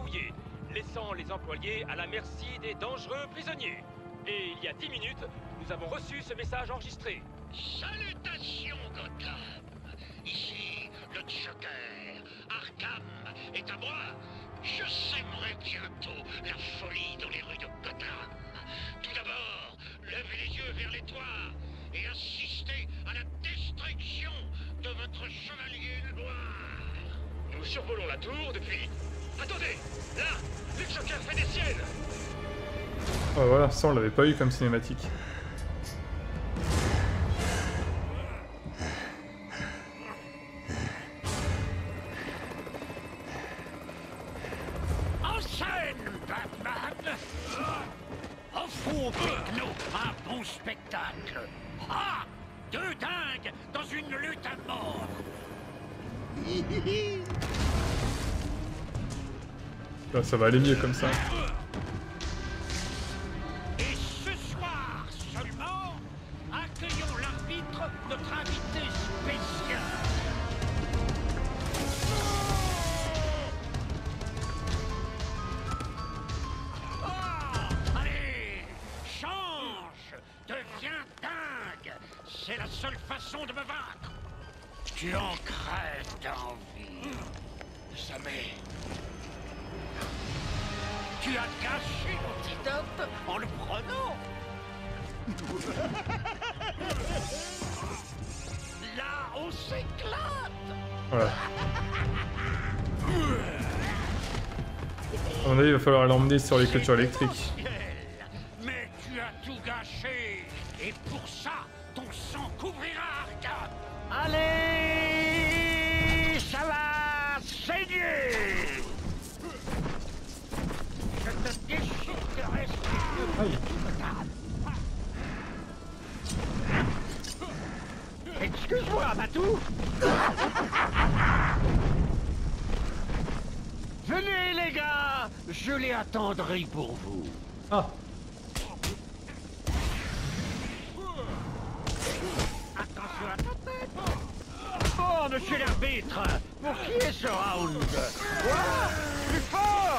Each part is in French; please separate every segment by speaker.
Speaker 1: verrouillé, laissant les employés à la merci des dangereux prisonniers. Et il y a 10 minutes, nous avons reçu ce message enregistré.
Speaker 2: Salutations, Gotham. Ici, le Joker. Arkham est à moi. Je sèmerai bientôt la folie dans les rues de Gotham. Tout d'abord, levez les yeux vers les toits et assistez à la destruction de votre chevalier noir.
Speaker 1: Nous survolons la tour depuis... Attendez! Là! Le Joker fait des siennes!
Speaker 3: Oh, voilà, ça on l'avait pas eu comme cinématique.
Speaker 2: En scène, Batman! Offrons aux technos un bon spectacle. Ah! Deux dingues dans une lutte à mort.
Speaker 3: Là, ça va aller mieux comme ça.
Speaker 2: Et ce soir seulement, accueillons l'arbitre, notre invité spécial. Oh, allez, change, deviens dingue. C'est la seule façon de me vaincre. Tu en crèves d'envie. Jamais. Tu as gâché l'antidote en le prenant. Là, on s'éclate.
Speaker 3: Voilà. À mon avis, il va falloir l'emmener sur les clôtures électriques.
Speaker 2: Mais tu as tout gâché. Et pour ça, ton sang couvrira Arkham. Allez, ça va saigner. Je te déchiqueterai sur les yeux. Excuse-moi, Matou. Venez, les gars. Je l'ai attendri pour vous.
Speaker 3: Ah!
Speaker 2: Attention à ta tête. Oh, monsieur l'arbitre. Pour qui est ce round? Quoi? Plus fort.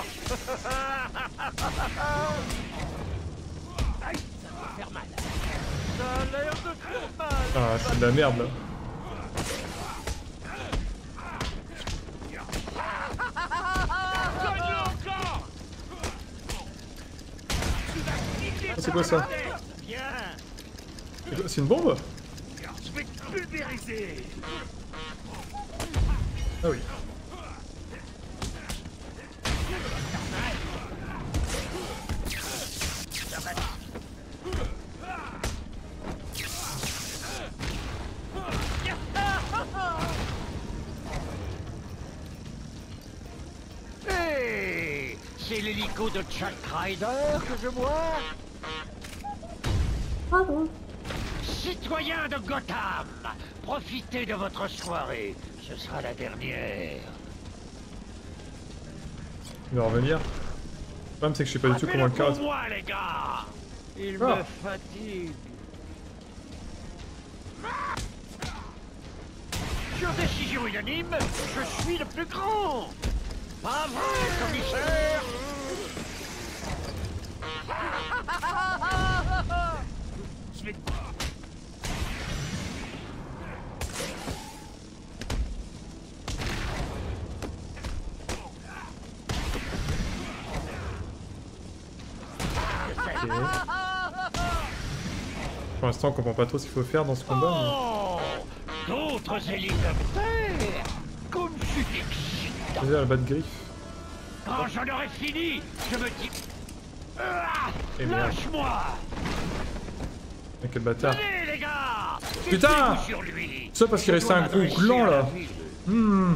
Speaker 2: Aïe, ça va faire mal. Ça a l'air de faire mal.
Speaker 3: Ah, c'est de la merde là. Ah, c'est quoi ça? C'est une bombe?
Speaker 2: Je vais te pulvériser.
Speaker 3: Ah oui.
Speaker 2: Hey, c'est l'hélico de Chuck Ryder que je vois. Citoyens de Gotham, profitez de votre soirée. Ce sera la dernière.
Speaker 3: Il va revenir. Le problème c'est que je sais pas du tout comment le
Speaker 2: Rappelez-le
Speaker 3: carré.
Speaker 2: pour moi, les gars. Il
Speaker 3: Ah.
Speaker 2: me fatigue. Sur décision unanime, je suis le plus grand. Pas vrai, commissaire? Je vais...
Speaker 3: Ok. Pour l'instant on comprend pas trop ce qu'il faut faire dans ce combat.
Speaker 2: Oh, d'autres hélicoptères. Comme c'est excitant.
Speaker 3: Mais... la batte griffe.
Speaker 2: Quand j'en aurai fini, je me dis... Ah,
Speaker 3: Eh merde.
Speaker 2: lâche-moi.
Speaker 3: Ah, quel bâtard.
Speaker 2: Allez, les gars.
Speaker 3: Putain.
Speaker 2: Mettez-vous sur lui.
Speaker 3: Ça parce qu'il
Speaker 2: Je
Speaker 3: restait
Speaker 2: dois
Speaker 3: un gros
Speaker 2: m'adresser
Speaker 3: gland
Speaker 2: à la
Speaker 3: là.
Speaker 2: ville.
Speaker 3: Hmm.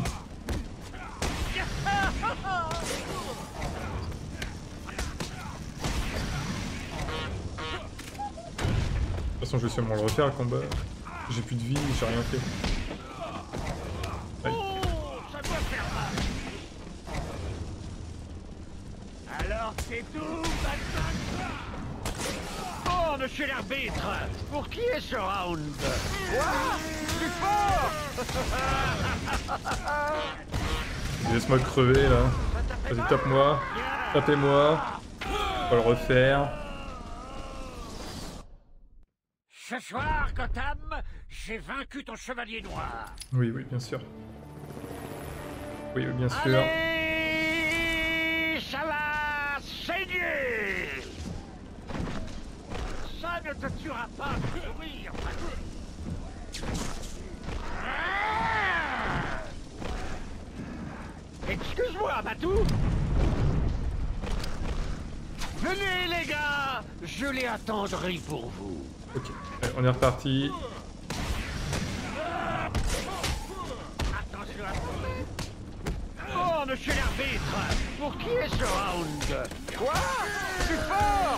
Speaker 3: De toute façon je vais sûrement le refaire le combat. J'ai plus de vie, j'ai rien fait. Aïe.
Speaker 2: Oh, ça doit faire mal. Alors c'est tout, Batman. Oh, monsieur l'arbitre, pour qui est ce round? Quoi? Plus fort.
Speaker 3: Laisse-moi crever là.
Speaker 2: Ça t'a fait
Speaker 3: Vas-y, tape-moi. Tapez-moi. On va le refaire.
Speaker 2: Ce soir, Gotham, j'ai vaincu ton chevalier noir.
Speaker 3: Oui, oui, bien sûr. Oui, bien sûr.
Speaker 2: Allez, ça va saigner. Ça ne te tuera pas de sourire. Excuse-moi, Batou. Venez, les gars, je l'ai attendri pour vous.
Speaker 3: Ok, allez, on est reparti.
Speaker 2: Attention à vous. Oh, monsieur l'arbitre, pour qui est ce round? Quoi? Je suis fort.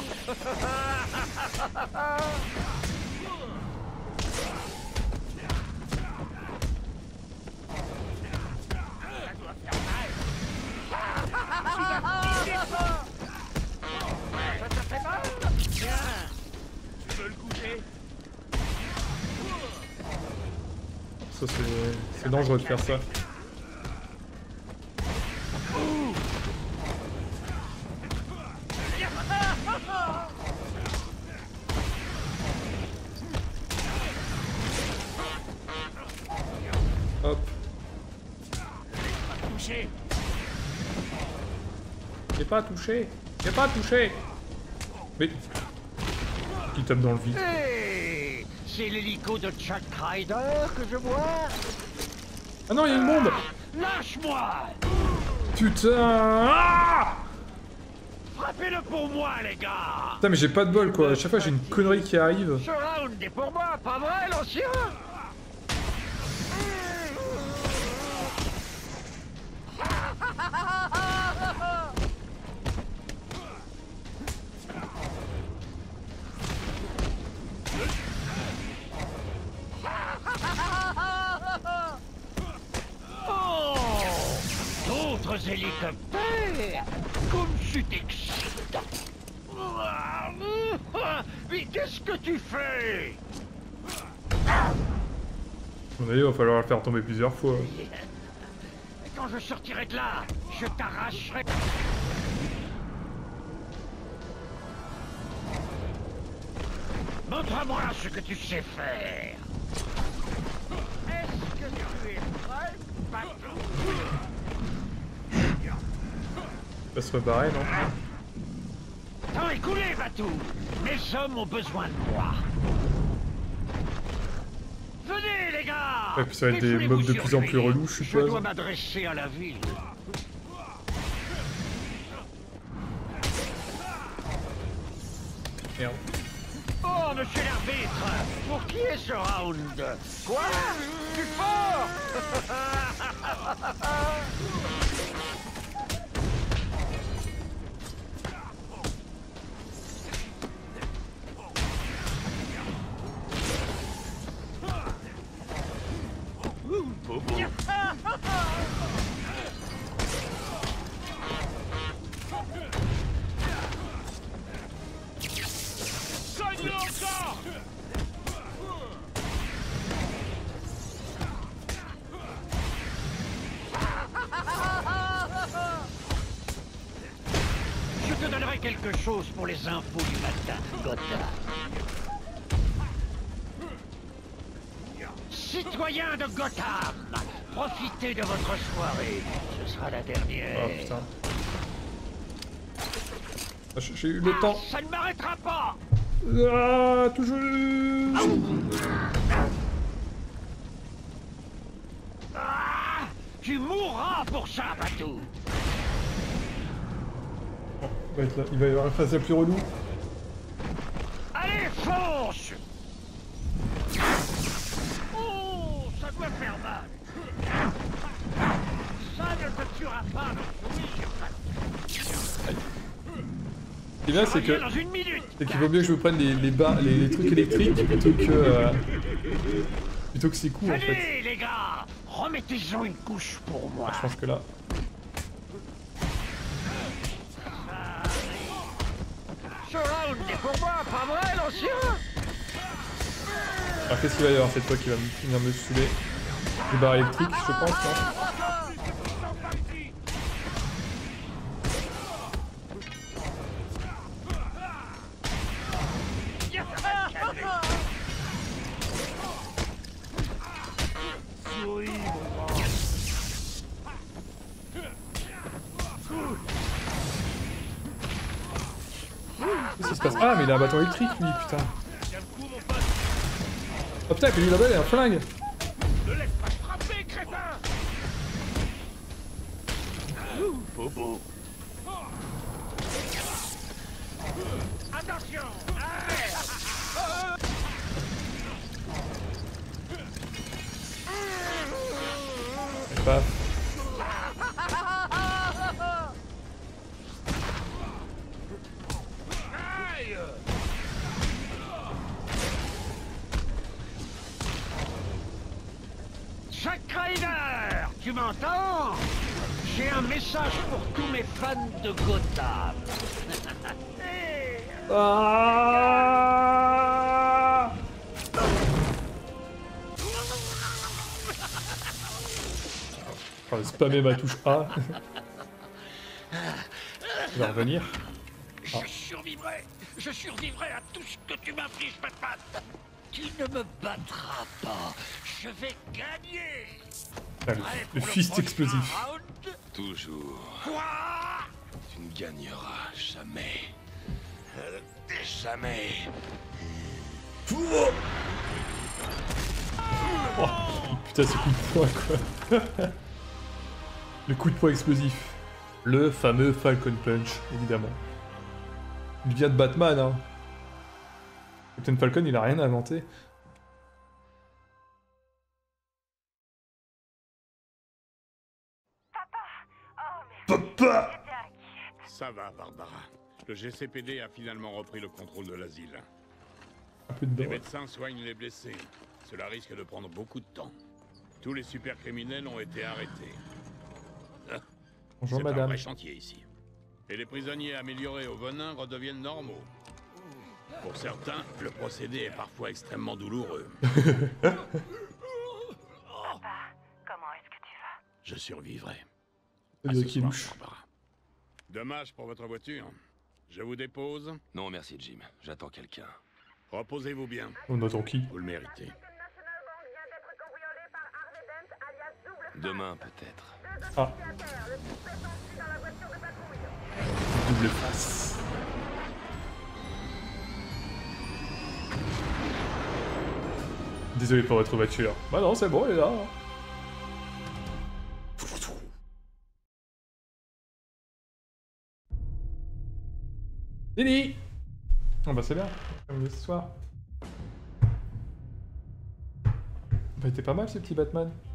Speaker 2: Ça te fait mal? Tiens, tu veux le coucher?
Speaker 3: Ça, c'est dangereux de faire ça. Hop.
Speaker 2: Touché.
Speaker 3: J'ai pas touché. J'ai pas touché. Mais... Il tape dans le vide.
Speaker 2: Hey, c'est l'hélico de Chuck Ryder que je vois.
Speaker 3: Ah non, il y a une bombe.
Speaker 2: Lâche-moi.
Speaker 3: Putain. Ah
Speaker 2: Frappez-le pour moi, les gars.
Speaker 3: Putain, mais j'ai pas de bol, quoi. À chaque fois, j'ai une connerie qui arrive.
Speaker 2: Ce round est pour moi, pas vrai, l'ancien? Oh, d'autres hélicoptères. Comme tu t'excites. Mais qu'est-ce que tu fais?
Speaker 3: À mon avis, il va falloir le faire tomber plusieurs fois.
Speaker 2: Quand je sortirai de là, je t'arracherai. Montre-moi ce que tu sais faire. Est-ce que tu es prêt, Batou?
Speaker 3: Il va se rebarrer, non?
Speaker 2: Temps écoulé, Batou. Mes hommes ont besoin de moi. Venez, les gars.
Speaker 3: Ouais, puis ça va être des
Speaker 2: Défoulez-vous
Speaker 3: mobs de
Speaker 2: sur
Speaker 3: plus en
Speaker 2: lui.
Speaker 3: plus relous, je
Speaker 2: Je
Speaker 3: suppose.
Speaker 2: dois m'adresser à la ville.
Speaker 3: Merde.
Speaker 2: Oh, monsieur l'arbitre, pour qui est ce round? Quoi? Tu es fort. Je te donnerai quelque chose pour les infos du matin, Gotham. Citoyens de Gotham, profitez de votre soirée. Ce sera la dernière.
Speaker 3: Oh putain. Ah, j'ai eu le temps.
Speaker 2: Ça ne m'arrêtera pas.
Speaker 3: Ah, toujours.
Speaker 2: Ah, tu mourras pour ça, Batou.
Speaker 3: Bon, il va y avoir la phase la plus relou.
Speaker 2: Allez, fonce. Oh, ça doit faire mal. Ça ne te tuera pas, non.
Speaker 3: Et là, c'est que.
Speaker 2: Dans une minute.
Speaker 3: C'est qu'il vaut mieux que je me prenne les trucs électriques plutôt que ces coups en fait.
Speaker 2: Allez, les gars, remettez-en une couche pour moi.
Speaker 3: Je pense que là.
Speaker 2: Ce round est pour moi, pas vrai, l'ancien?
Speaker 3: Alors qu'est-ce qu'il va y avoir cette fois qui va venir me saouler? Des barres électriques, je pense, non? passe? Ah, mais il a un bâton électrique, lui, putain.
Speaker 1: Tiens le coup, mon pote.
Speaker 3: Oh putain, et puis là-bas, il a un flingue.
Speaker 1: Ne laisse pas frapper, crétin.
Speaker 2: Bobo.
Speaker 1: Attention.
Speaker 3: Paf.
Speaker 1: Aïe.
Speaker 4: Jack Ryder, tu m'entends? J'ai un message pour tous mes fans de Gotham.
Speaker 3: Ah je vais spammer ma touche A. Il va revenir.
Speaker 4: Je survivrai à tout ce que tu m'infliges, Batman. Tu ne me battras pas. Je vais gagner.
Speaker 3: Ah, le fist
Speaker 4: prochain
Speaker 3: explosif.
Speaker 4: round?
Speaker 2: Toujours.
Speaker 4: Quoi?
Speaker 2: Tu ne gagneras jamais. Jamais.
Speaker 3: Oh, putain, ce coup de poing, quoi. Le coup de poing explosif. Le fameux Falcon Punch, évidemment. Il vient de Batman, hein. Captain Falcon, il a rien inventé. Papa!
Speaker 5: Ça va, Barbara. Le GCPD a finalement repris le contrôle de l'asile.
Speaker 3: Un peu de
Speaker 5: Les
Speaker 3: bord.
Speaker 5: médecins soignent les blessés. Cela risque de prendre beaucoup de temps. Tous les supercriminels ont été arrêtés.
Speaker 3: Bonjour,
Speaker 5: C'est un
Speaker 3: madame.
Speaker 5: vrai chantier ici. Et les prisonniers améliorés au venin redeviennent normaux. Pour certains, le procédé est parfois extrêmement douloureux.
Speaker 6: Papa, comment est-ce que tu vas?
Speaker 5: Je survivrai.
Speaker 3: Le
Speaker 5: À
Speaker 3: gars
Speaker 5: ce
Speaker 3: qui
Speaker 5: soir,
Speaker 3: louche.
Speaker 5: Barbara. Dommage pour votre voiture. Je vous dépose.
Speaker 2: Non, merci, Jim. J'attends quelqu'un.
Speaker 5: Reposez-vous bien.
Speaker 3: On attend qui?
Speaker 5: Vous le méritez.
Speaker 2: Demain, peut-être.
Speaker 3: Ah. Double face. Désolé pour votre voiture. Bah non, c'est bon, elle est là. Fini. Oh bah c'est bien, comme ce soir. Bah il était pas mal ce petit Batman.